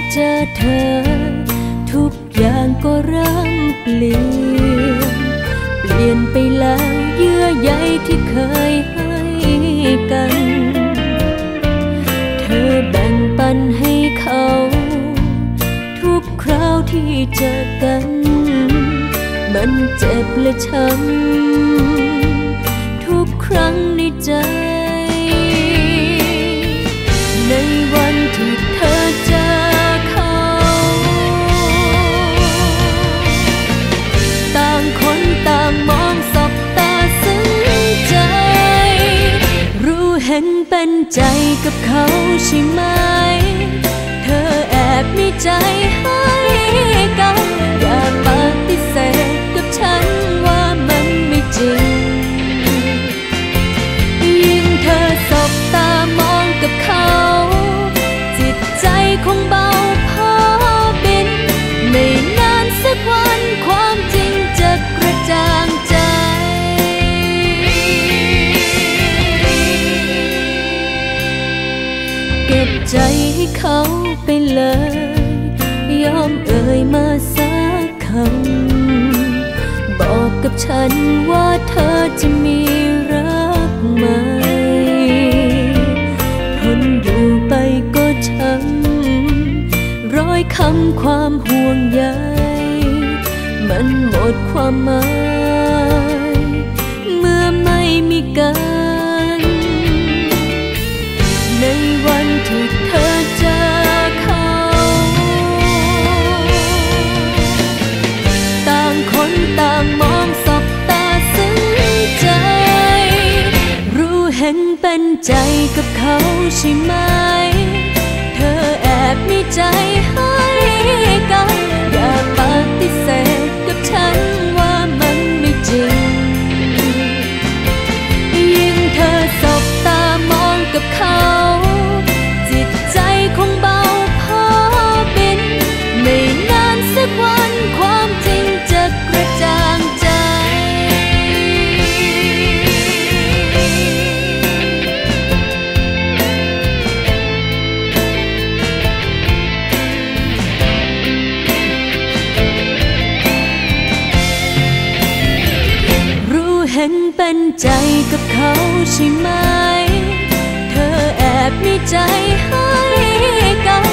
เจอเธอทุกอย่างก็เริ่มเปลี่ยนไปแล้วเยื่อใยที่เคยให้กันเธอแบ่งปันให้เขาทุกคราวที่เจอกันมันเจ็บและช้ำทุกครั้งในใจในวันที่เธอเจอเขาต่างคนต่างมองสบตาซึ้งใจรู้เห็นเป็นใจกับเขาใช่ไหมเธอแอบมีใจให้กันอย่าปฏิเสธกับฉันว่ามันไม่จริงยิ่งเธอสบตามองกับเขาจิตใจคงเบาพอบินไม่นานสักวันความจริงจะกระจ่างใจเก็บใจให้เขาไปเลยยอมเอ่ยมาสักคำบอกกับฉันว่าเธอจะมีรักใหม่ทนอยู่ไปก็ช้ำร้อยคำความห่วงใยมันหมดความหมายเมื่อไม่มีกันในวันที่เธอเจอเขาต่างคนต่างมองสบตาซึ้งใจรู้เห็นเป็นใจกับเขาใช่ไหมเธอแอบมีใจให้กันอย่าปฏิเสธกับฉันว่ามันไม่จริงยิ่งเธอสบตามองกับเขาจิตใจคงเบาพอบินไม่นานสักวันความจริงจะกระจ่างใจรู้เห็นเป็นใจกับเขาใช่ไหมเธอแอบมีใจให้กัน